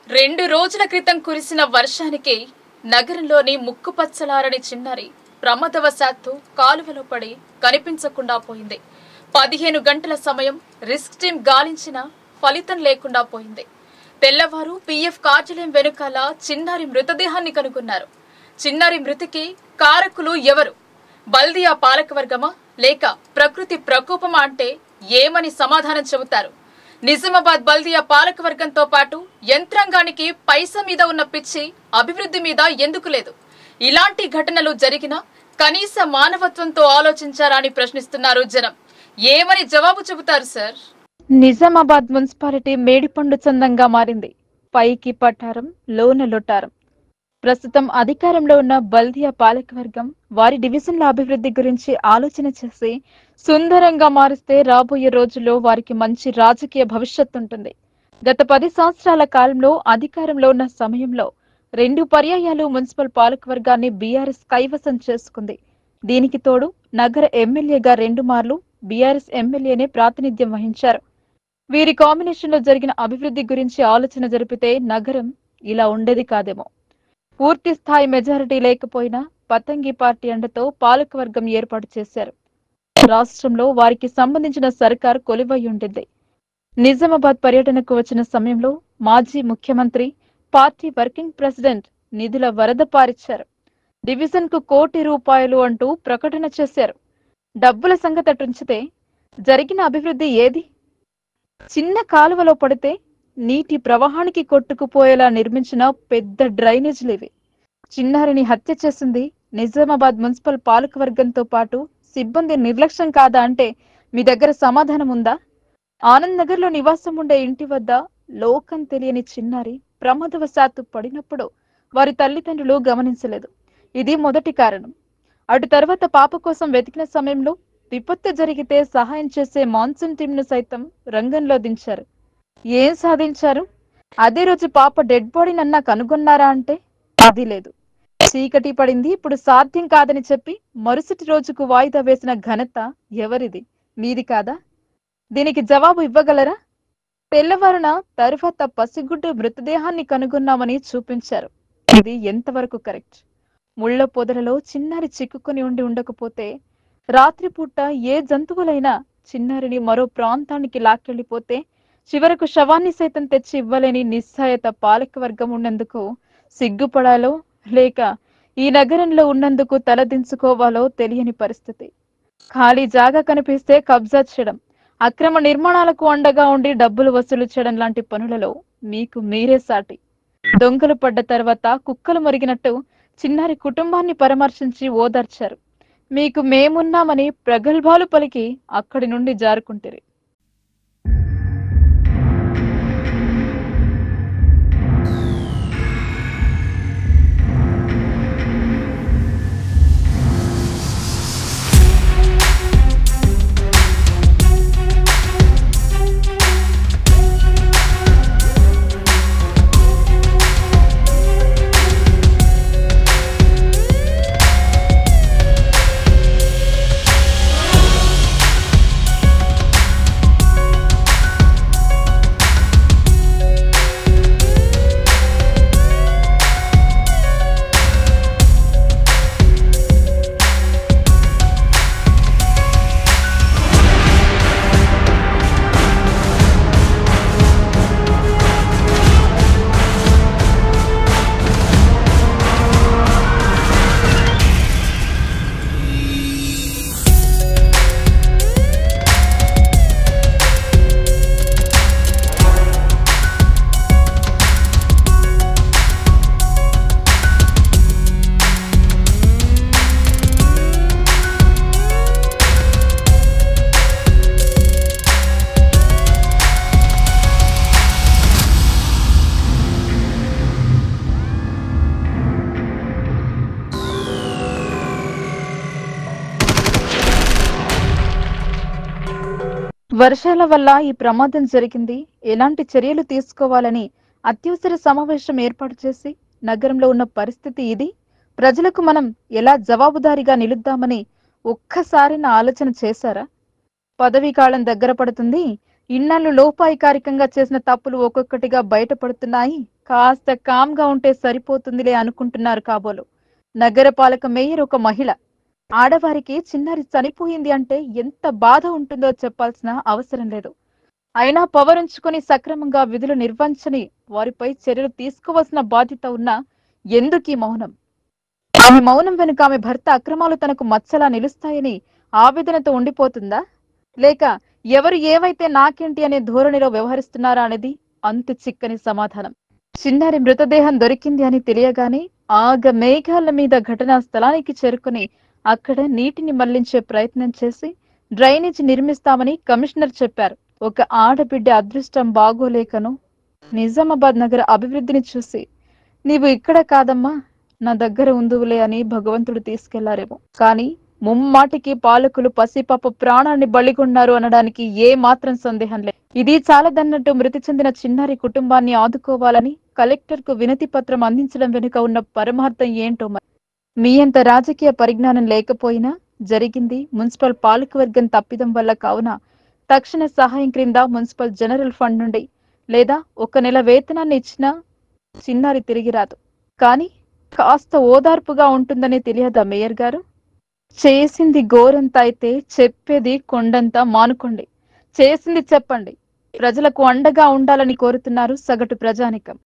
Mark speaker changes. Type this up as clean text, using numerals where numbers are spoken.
Speaker 1: 2 రోజుల క్రితం కురిసిన వర్షానికి నగరంలోని ముక్కుపచ్చలారని చిన్నారి ప్రమాదవశాత్తు కాలువలో పడి కనిపించకుండా పోయింది. 15 గంటల సమయం రిస్క్ టీం గాలించిన ఫలితం లేకుండా పోయింది. తెల్లవారు పీఎఫ్ కార్యాలయం వెనుకాల చిన్నారి మృతదేహాన్ని కనుగొన్నారు. చిన్నారి మృతికి కారకులు ఎవరు? బల్దియా పాలకవర్గమా లేక ప్రకృతి ప్రకోపమా అంటే ఏమని సమాధానం చెబుతారు? నిజామాబాద్ బల్దియా పాలకవర్గంతో పాటు యంత్రాంగానికి పైసా మీద ఉన్న పిచ్చి అభివృద్ధి మీద ఎందుకు లేదు? ఇలాంటి ఘటనలు జరిగినా కనీస మానవత్వంతో ఆలోచించారా అని ప్రశ్నిస్తున్నారు జనం. ఏమని జవాబు చెబుతారు సార్?
Speaker 2: నిజామాబాద్ మున్సిపాలిటీ మేడిపండు చందంగా మారింది. పైకి పట్టారం, లోన లొట్టారం. ప్రస్తుతం అధికారంలో ఉన్న బల్దియా పాలకవర్గం వారి డివిజన్ల అభివృద్ధి గురించి ఆలోచన చేసి సుందరంగా మారిస్తే రాబోయే రోజుల్లో వారికి మంచి రాజకీయ భవిష్యత్తు ఉంటుంది. గత 10 సంవత్సరాల కాలంలో అధికారంలో ఉన్న సమయంలో 2 పర్యాయాలు మున్సిపల్ పాలకవర్గాన్ని బీఆర్ఎస్ కైవసం చేసుకుంది. దీనికి తోడు నగర ఎమ్మెల్యేగా 2 మార్లు బీఆర్ఎస్ ఎమ్మెల్యేనే ప్రాతినిధ్యం వహించారు. వీరి కాంబినేషన్లో జరిగిన అభివృద్ధి గురించి ఆలోచన జరిపితే నగరం ఇలా ఉండేది కాదేమో. పూర్తి స్థాయి మెజారిటీ లేకపోయినా పతంగి పార్టీ అండతో పాలకవర్గం ఏర్పాటు చేశారు. రాష్ట్రంలో వారికి సంబంధించిన సర్కార్ కొలువై ఉండింది. నిజామాబాద్ పర్యటనకు వచ్చిన సమయంలో మాజీ ముఖ్యమంత్రి, పార్టీ వర్కింగ్ ప్రెసిడెంట్ నిధుల వరద పారిచ్చారు. డివిజన్ కు ₹1 కోటి అంటూ ప్రకటన చేశారు. డబ్బుల సంగతి అటుంచితే జరిగిన అభివృద్ధి ఏది? చిన్న కాలువలో పడితే నీటి ప్రవాహానికి కొట్టుకుపోయేలా నిర్మించిన పెద్ద డ్రైనేజీలివి. చిన్నారిని హత్య చేసింది నిజామాబాద్ మున్సిపల్ పాలకవర్గంతో పాటు సిబ్బంది నిర్లక్ష్యం కాదా అంటే మీ దగ్గర సమాధానం ఉందా? ఆనంద్ నగర్ లో నివాసం ఉండే ఇంటి వద్ద లోకం తెలియని చిన్నారి ప్రమాదవశాత్తు పడినప్పుడు వారి తల్లిదండ్రులు గమనించలేదు. ఇది మొదటి కారణం. అటు తర్వాత పాప కోసం వెతికిన సమయంలో విపత్తు జరిగితే సహాయం చేసే మాన్సూన్ టీంను సైతం రంగంలో దించారు. ఏం సాధించారు? అదే రోజు పాప డెడ్ బాడీనన్నా కనుగొన్నారా అంటే అది లేదు. చీకటి పడింది, ఇప్పుడు సాధ్యం కాదని చెప్పి మరుసటి రోజుకు వాయిదా వేసిన ఘనత ఎవరిది? మీది కాదా? దీనికి జవాబు ఇవ్వగలరా? తెల్లవారున తరువాత పసిగుడ్డు మృతదేహాన్ని కనుగొన్నామని చూపించారు. ఇది ఎంతవరకు కరెక్ట్? ముళ్ల పొదలలో చిన్నారి చిక్కుకుని ఉండకపోతే రాత్రిపూట ఏ జంతువులైనా చిన్నారిని మరో ప్రాంతానికి లాక్కెళ్లిపోతే చివరకు శవాన్ని సైతం తెచ్చి ఇవ్వలేని నిస్సహాయత పాలకవర్గం ఉన్నందుకు సిగ్గుపడాలో లేక ఈ నగరంలో ఉన్నందుకు తలదించుకోవాలో తెలియని పరిస్థితి. ఖాళీ జాగా కనిపిస్తే కబ్జా చేయడం, అక్రమ నిర్మాణాలకు అండగా ఉండి డబ్బులు వసూలు చేయడం లాంటి పనులలో మీకు మీరే సాటి. దొంగలు పడ్డ తర్వాత కుక్కలు మరిగినట్టు చిన్నారి కుటుంబాన్ని పరామర్శించి ఓదార్చారు. మీకు మేమున్నామని ప్రగల్భాలు పలికి అక్కడి నుండి జారుకుంటారు. వర్షాల వల్ల ఈ ప్రమాదం జరిగింది. ఎలాంటి చర్యలు తీసుకోవాలని అత్యవసర సమావేశం ఏర్పాటు చేసి నగరంలో ఉన్న పరిస్థితి ఇది. ప్రజలకు మనం ఎలా జవాబుదారీగా నిలుద్దామని ఒక్కసారి నా ఆలోచన చేశారా? పదవీ కాలం దగ్గర పడుతుంది. ఇన్నాళ్ళు లోపాయికారికంగా చేసిన తప్పులు ఒక్కొక్కటిగా బయటపడుతున్నాయి. కాస్త కామ్గా ఉంటే సరిపోతుందిలే అనుకుంటున్నారు కాబోలు. నగరపాలక మేయర్ ఒక మహిళ. ఆడవారికి చిన్నారి చనిపోయింది అంటే ఎంత బాధ ఉంటుందో చెప్పాల్సిన అవసరం లేదు. అయినా పవరుంచుకొని సక్రమంగా విధులు నిర్వహించని వారిపై చర్యలు తీసుకోవాల్సిన బాధ్యత ఉన్నా ఎందుకీ మౌనం? ఆమె మౌనం వెనుక ఆమె భర్త అక్రమాలు తనకు మచ్చలా నిలుస్తాయని ఆవేదనతో ఉండిపోతుందా? లేక ఎవరు ఏవైతే నాకేంటి అనే ధోరణిలో వ్యవహరిస్తున్నారా అనేది అంతు చిక్కని సమాధానం. చిన్నారి మృతదేహం దొరికింది అని తెలియగానే ఆగ మేఘాల మీద ఘటనా స్థలానికి చేరుకుని అక్కడ నీటిని మళ్లించే ప్రయత్నం చేసి డ్రైనేజ్ నిర్మిస్తామని కమిషనర్ చెప్పారు. ఒక ఆడబిడ్డ అదృష్టం బాగోలేకను నిజామాబాద్ నగర అభివృద్ధిని చూసి నీవు ఇక్కడ కాదమ్మా నా దగ్గర ఉందువులే అని భగవంతుడు తీసుకెళ్లారేమో. కానీ ముమ్మాటికి పాలకులు పసిపాప ప్రాణాన్ని బలిగొన్నారు అనడానికి ఏ మాత్రం సందేహం లేదు. ఇది చాలదన్నట్టు మృతి చెందిన చిన్నారి కుటుంబాన్ని ఆదుకోవాలని కలెక్టర్ కు వినతి పత్రం అందించడం వెనుక ఉన్న పరమార్థం ఏంటో మరి. మీ అంత రాజకీయ పరిజ్ఞానం లేకపోయినా జరిగింది మున్సిపల్ పాలకవర్గం తప్పిదం వల్ల కావున తక్షణ సహాయం క్రింద మున్సిపల్ జనరల్ ఫండ్ నుండి లేదా 1 నెల వేతనాన్ని ఇచ్చినా చిన్నారి తిరిగి రాదు. కానీ కాస్త ఓదార్పుగా ఉంటుందని తెలియదా మేయర్ గారు? చేసింది గోరంత అయితే చెప్పేది కొండంత మానుకోండి. చేసింది చెప్పండి. ప్రజలకు అండగా ఉండాలని కోరుతున్నారు సగటు ప్రజానికం.